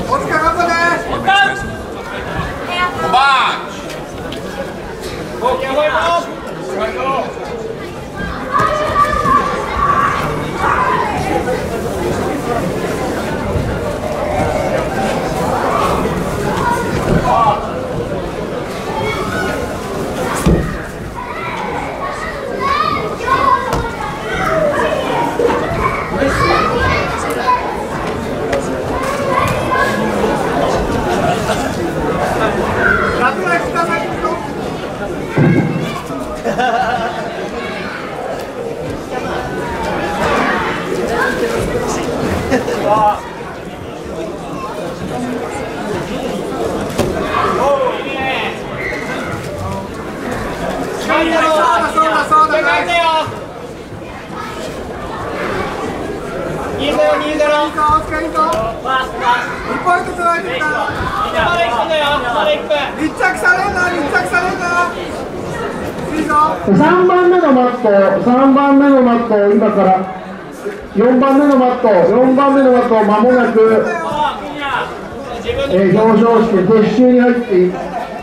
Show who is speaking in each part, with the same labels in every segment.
Speaker 1: 3番目のマット、今から4番目のマット、まもなく、表彰式、撤収に入っています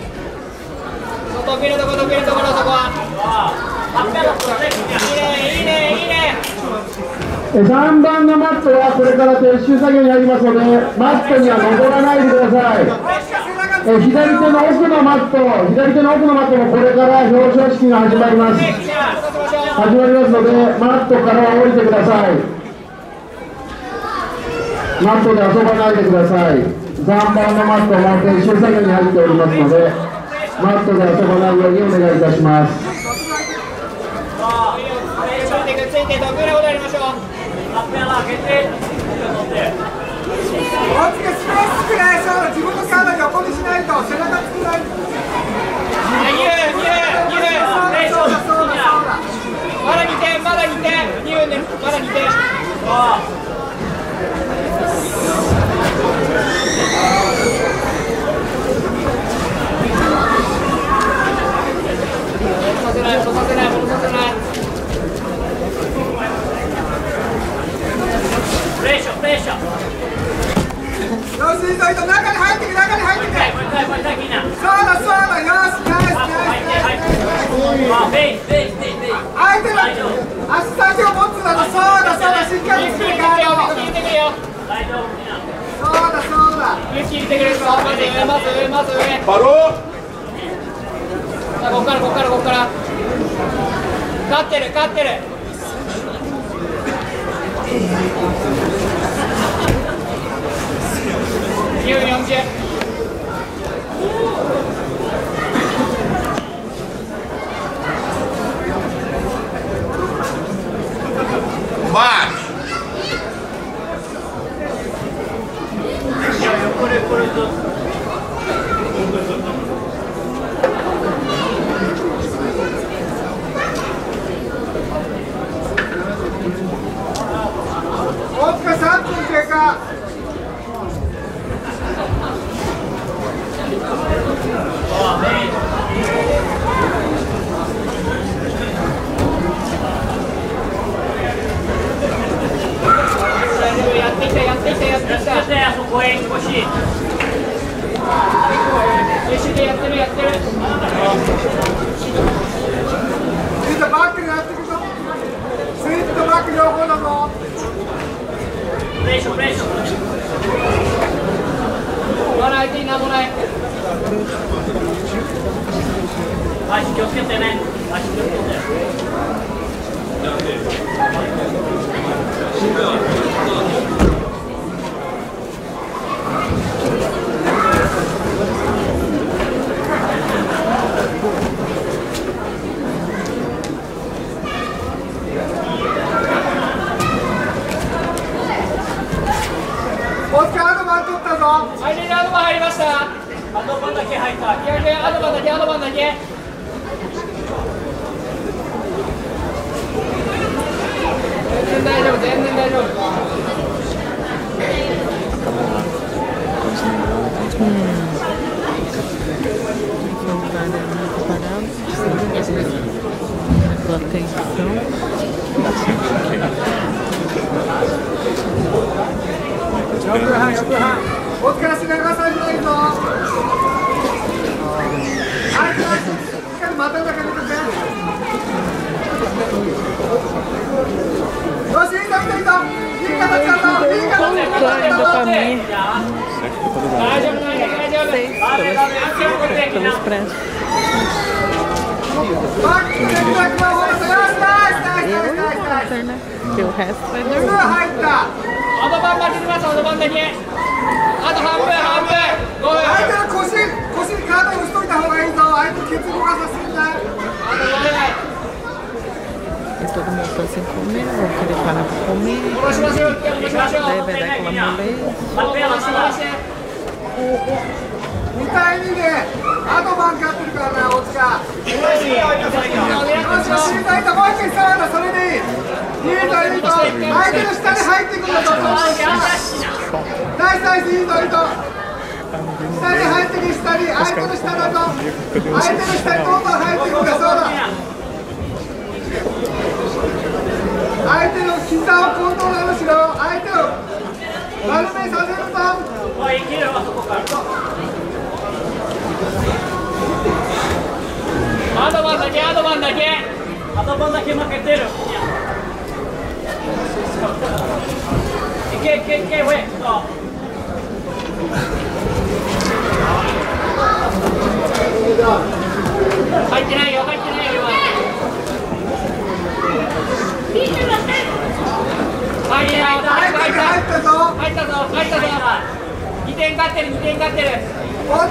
Speaker 1: 。3番のマットはこれから撤収作業に入りますので、マットには登らないでください。左手の奥のマットもこれから表彰式が始まりますので、マットから降りてください。マットで遊ばないでください。3番のマットも撤収作業に入っておりますので、マットで遊ばないようにお願いいたします。
Speaker 2: 自分の体を横にしないと背中つけない。まだ2点、まだ2点、2分です、まだ2点。戻させない。プレッシャー。よし、いいぞ、中に入ってく。そうだ、よし、相手の足先を持つなの、そうだ、しっかりつけてからよ。そうだ。ゆっくり入れてくれるぞ、まず上。バロー。こっから。勝ってる。9、40。大塚3分経過。やってきた。そこへ少し。練習でやってる。スイートバックになってくるぞ。スイートとバック両方だぞ。プレッション。まだ相手になんもない。足気をつけてね。大塚アドバン取ったぞ。相手にアドバン入りました。アドバンだけ入った。アドバンだけ。全然大丈夫。横半。大
Speaker 3: お疲れしながらさいぞ。はい、しっかりまただけ見てて。よし、いいぞ、いいぞ、いいぞ。いい形だぞ。いい形だぞ。
Speaker 2: 大丈夫、大丈夫、大丈夫。
Speaker 3: バックでブラックはほら、よし、ナイス、ナイス、ナイス、ナイス、ナイス。
Speaker 4: Que o resto vai
Speaker 3: すぐ
Speaker 4: dormir.
Speaker 3: 入った。
Speaker 2: あと番待ちます、あと番だけ。あと半分、半分。5分。
Speaker 3: 相手の腰に体を押しといた方がいいぞ。相手ケツ動かさせるんだ。
Speaker 2: あと5分。
Speaker 4: E todo mundo tá sem comer, vou querer parar pra comer.
Speaker 2: 下ろしましょう、下ろしましょう。
Speaker 4: Daí vai dar aquela moleza.
Speaker 2: 下ろして。
Speaker 3: 2対2であと番勝ってるからな、大塚。よし、もう一回サラダ、それでいい。いいぞ、いいぞ。相手の下に入ってくるんだぞ。ナイス、ナイス、いいぞ、いいぞ。下に入ってきて、下に、相手の下だぞ。相手の下にどんどん入ってくるんだ、そうだ。相手の膝をコントロールしろ。相手を丸めさせるぞ。
Speaker 2: おい、いけるわ、そこから。アドバンだけ、アドバンだけ。アドバンだけ負けてる。いけ、いけ、いけ、ウェイ。入ってないよ、入ってないよ、今。入ったぞ、入ったぞ、入ったぞ。2点勝ってる、2点勝ってる。
Speaker 3: お疲れ。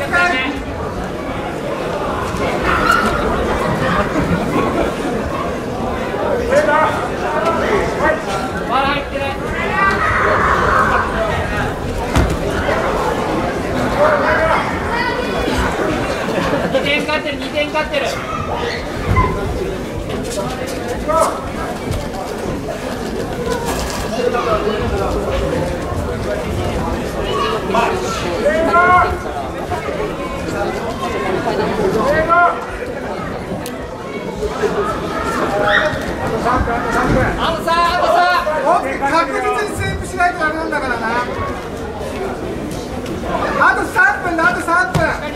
Speaker 2: まだ入ってない。2点勝ってる、2点勝ってる。
Speaker 3: 確実にセーブしないとダメなんだからな。あと3分だ、あと3分。
Speaker 2: あと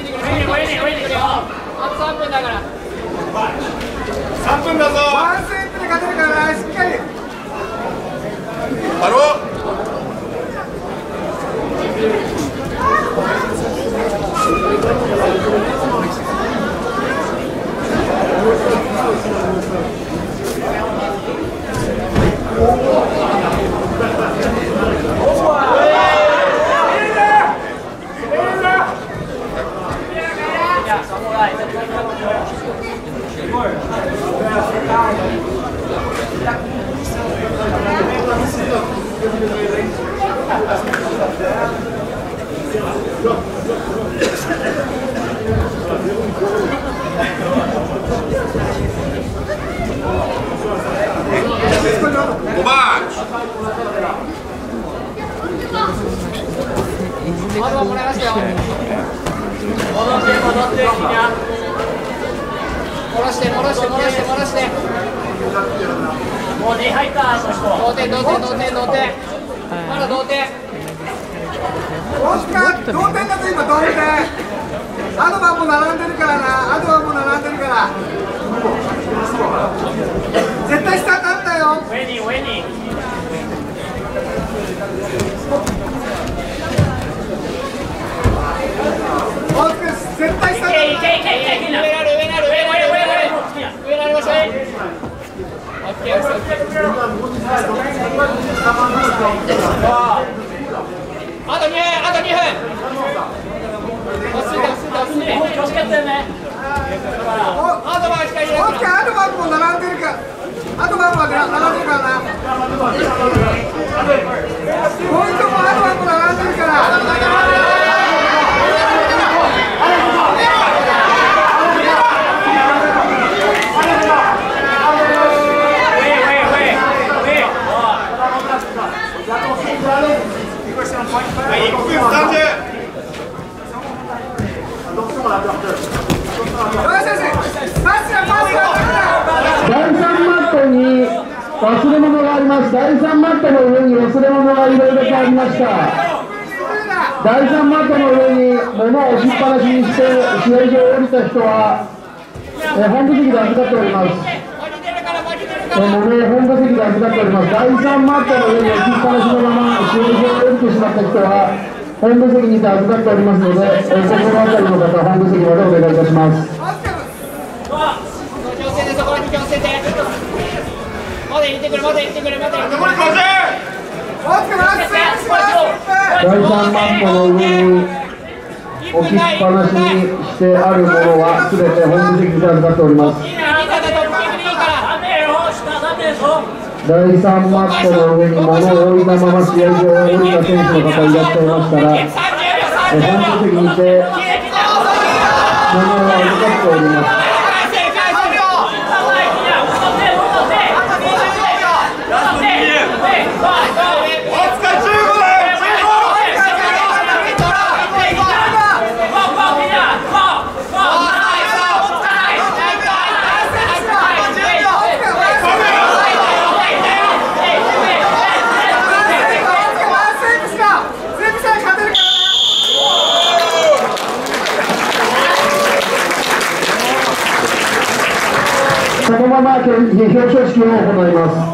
Speaker 2: 3分だから。
Speaker 5: 3分だぞ。
Speaker 3: ワンセーブで勝てるからな、しっかり。
Speaker 5: ハロー。
Speaker 2: まだもらいましたよ。戻って戻って、君は。戻して戻して戻して戻して。もう2入った。同点同点同点同点。まだ同点。
Speaker 3: 同点だぞ今同点。アドバンも並んでるからな。アドバンも並んでるから。絶対下勝ったよ。
Speaker 2: ウェニーウェニー。
Speaker 3: 絶対下だ。
Speaker 2: いけいけいけいけ。上なる上なる上なる上なる上なりましょう。オッケーオッケーオッケー。あと2分あと2分。落ち着いて落ち着いて落ち着いて。気をつけてね。アドバンしか入れないから。
Speaker 3: アドバンも並んでるから。アドバンも並んでるからな。ポイントもアドバンも並んでるから。
Speaker 1: 忘れ物があります。第3マットの上に忘れ物がいろいろとありました。 第3マットの上に物を置きっぱなしにして試合場を降りた人は、本部席で預かっております。物を本部席で預かっております。第3マットの上に置きっぱなしのまま試合場を降りてしまった人は本部席にて預かっておりますので、心当たりの方、本部席までお願いいたします。第3マットの上に置きっぱなしにしてあるものはすべて本部席で預かっております。第3マットの上に物を置いたまま試合場を降りた選手の方いらっしゃいましたら、本部席にて物を預かっております。そのまま表彰式を行います。